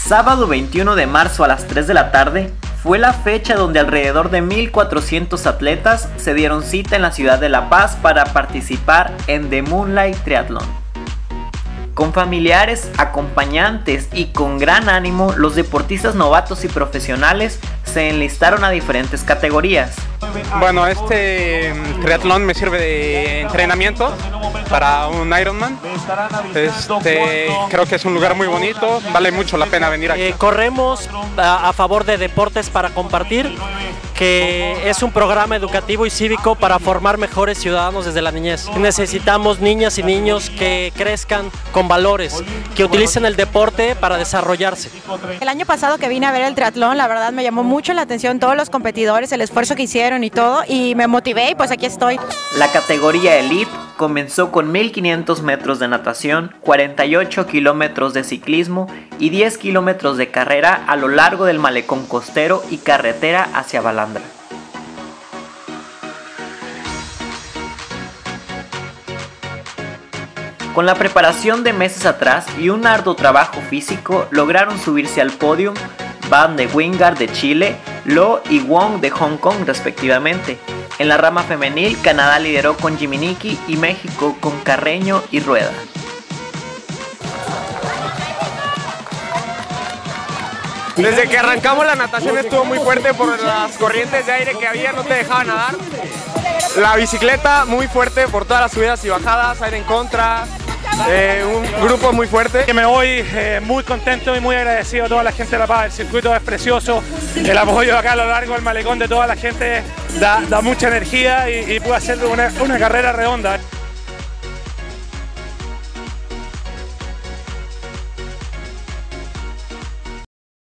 Sábado 21 de marzo a las 3 de la tarde fue la fecha donde alrededor de 1.400 atletas se dieron cita en la ciudad de La Paz para participar en The Moonlight Triathlon. Con familiares, acompañantes y con gran ánimo, los deportistas novatos y profesionales se enlistaron a diferentes categorías. Bueno, este triatlón me sirve de entrenamiento para un Ironman. Creo que es un lugar muy bonito, vale mucho la pena venir aquí. Corremos a favor de Deportes para Compartir, que es un programa educativo y cívico para formar mejores ciudadanos desde la niñez. Necesitamos niñas y niños que crezcan con valores, que utilicen el deporte para desarrollarse. El año pasado que vine a ver el triatlón, la verdad me llamó mucho la atención todos los competidores, el esfuerzo que hicieron y todo, y me motivé y pues aquí estoy. La categoría Elite comenzó con 1.500 metros de natación, 48 kilómetros de ciclismo y 10 kilómetros de carrera a lo largo del malecón costero y carretera hacia Balandra. Con la preparación de meses atrás y un arduo trabajo físico, lograron subirse al podio Van de Wingard de Chile, Lo y Wong de Hong Kong respectivamente. En la rama femenil, Canadá lideró con Jiminiki y México con Carreño y Rueda. Desde que arrancamos la natación estuvo muy fuerte por las corrientes de aire que había, no te dejaban nadar. La bicicleta muy fuerte por todas las subidas y bajadas, aire en contra. Un grupo muy fuerte. Me voy muy contento y muy agradecido a toda la gente de La Paz. El circuito es precioso, el apoyo acá a lo largo del malecón de toda la gente da mucha energía y pude hacer una carrera redonda.